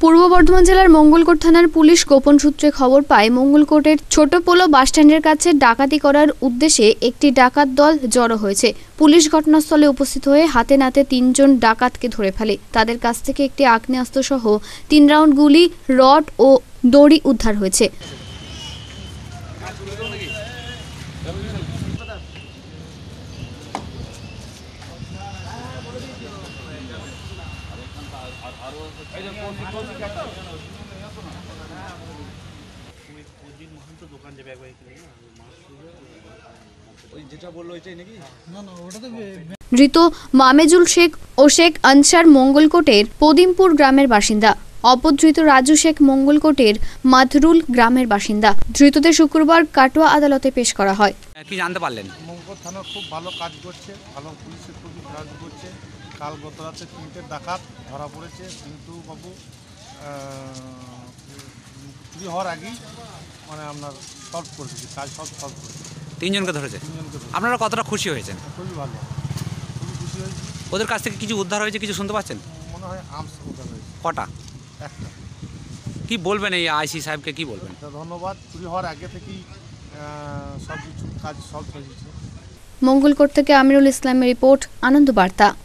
পূর্ব বর্ধমান জেলার মঙ্গলকোট থানার পুলিশ গোপন সূত্রে খবর পায় মঙ্গলকোটের ছোটপোলো বাসস্ট্যান্ডের কাছে ডাকাতি করার উদ্দেশ্যে একটি ডাকাত দল জড়ো হয়েছে। পুলিশ ঘটনাস্থলে উপস্থিত হয়ে হাতে নাতে 3 জন ডাকাতকে ধরে ফেলে। তাদের কাছ থেকে একটি আগ্নেয়াস্ত্র সহ 3 রাউন্ড গুলি, রড ও দড়ি উদ্ধার হয়েছে। ধৃত মামেজুল শেখ ও শেখ আনসার মঙ্গলকোটের পদিমপুর গ্রামের বাসিন্দা। অপধৃত রাজু শেখ মঙ্গলকোটের মাধরুল গ্রামের বাসিন্দা। ধৃতদের শুক্রবার কাটোয়া আদালতে পেশ করা হয়। কি জানতে পারলেন? মঙ্গলকোট থানা খুব ভালো কাজ করছে, ভালো পুলিশের খুবই কাজ করছে। কাল গত রাতে 3টে ডাকাত ধরা পড়েছে, কিন্তু বাবু চুরি হওয়ার আগেই আপনার সলভ করে দিচ্ছি, কাজ সব সলভ করেছে। 3 জনকে ধরেছে। আপনারা কতটা খুশি হয়েছেন? খুবই ভালো, খুবই খুশি হয়েছে। ওদের কাছ থেকে কিছু উদ্ধার হয়েছে, কিছু শুনতে পাচ্ছেন? মনে হয় আর্মস উদ্ধার হয়েছে। কটা? একটা। কি বলবেন এই আইসি সাহেবকে, কি বলবেন? ধন্যবাদ, চুরি হওয়ার আগে থেকেই সব কিছু কাজ সলভ হয়েছে। মঙ্গলকোট থেকে আমিরুল ইসলামের রিপোর্ট, আনন্দ বার্তা।